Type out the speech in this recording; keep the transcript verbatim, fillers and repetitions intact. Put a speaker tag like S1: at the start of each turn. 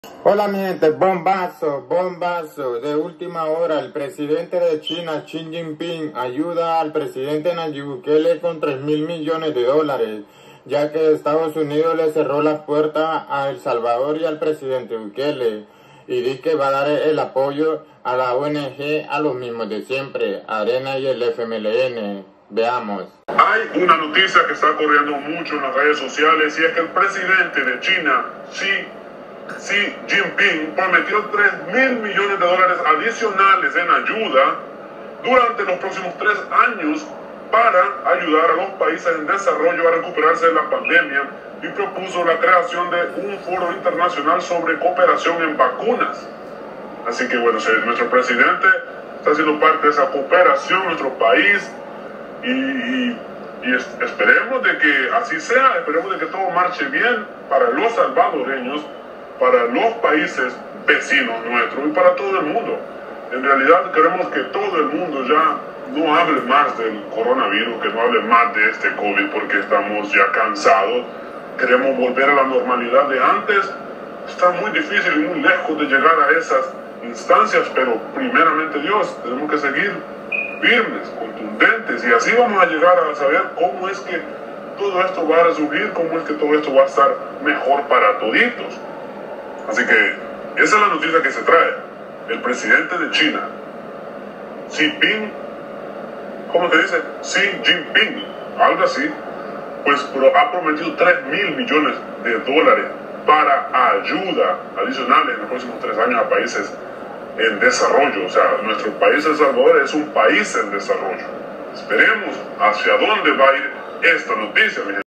S1: Hola mi gente, bombazo, bombazo. De última hora, el presidente de China, Xi Jinping, ayuda al presidente Nayib Bukele con tres mil millones de dólares, ya que Estados Unidos le cerró las puertas a El Salvador y al presidente Bukele, y dice que va a dar el apoyo a la O N G, a los mismos de siempre, Arena y el F M L N. Veamos.
S2: Hay una noticia que está corriendo mucho en las redes sociales, y es que el presidente de China, Xi Xi Jinping, prometió tres mil millones de dólares adicionales en ayuda durante los próximos tres años para ayudar a los países en desarrollo a recuperarse de la pandemia, y propuso la creación de un foro internacional sobre cooperación en vacunas. Así que bueno, nuestro presidente está haciendo parte de esa cooperación, nuestro país, y, y, y esperemos de que así sea, esperemos de que todo marche bien para los salvadoreños, para los países vecinos nuestros y para todo el mundo. En realidad queremos que todo el mundo ya no hable más del coronavirus, que no hable más de este COVID, porque estamos ya cansados. Queremos volver a la normalidad de antes. Está muy difícil y muy lejos de llegar a esas instancias, pero primeramente Dios, tenemos que seguir firmes, contundentes, y así vamos a llegar a saber cómo es que todo esto va a resurgir, cómo es que todo esto va a estar mejor para toditos. Así que esa es la noticia que se trae. El presidente de China, Xi Jinping, ¿cómo se dice? Xi Jinping, algo así, pues ha prometido tres mil millones de dólares para ayuda adicional en los próximos tres años a países en desarrollo. O sea, nuestro país, El Salvador, es un país en desarrollo. Esperemos hacia dónde va a ir esta noticia, mi gente.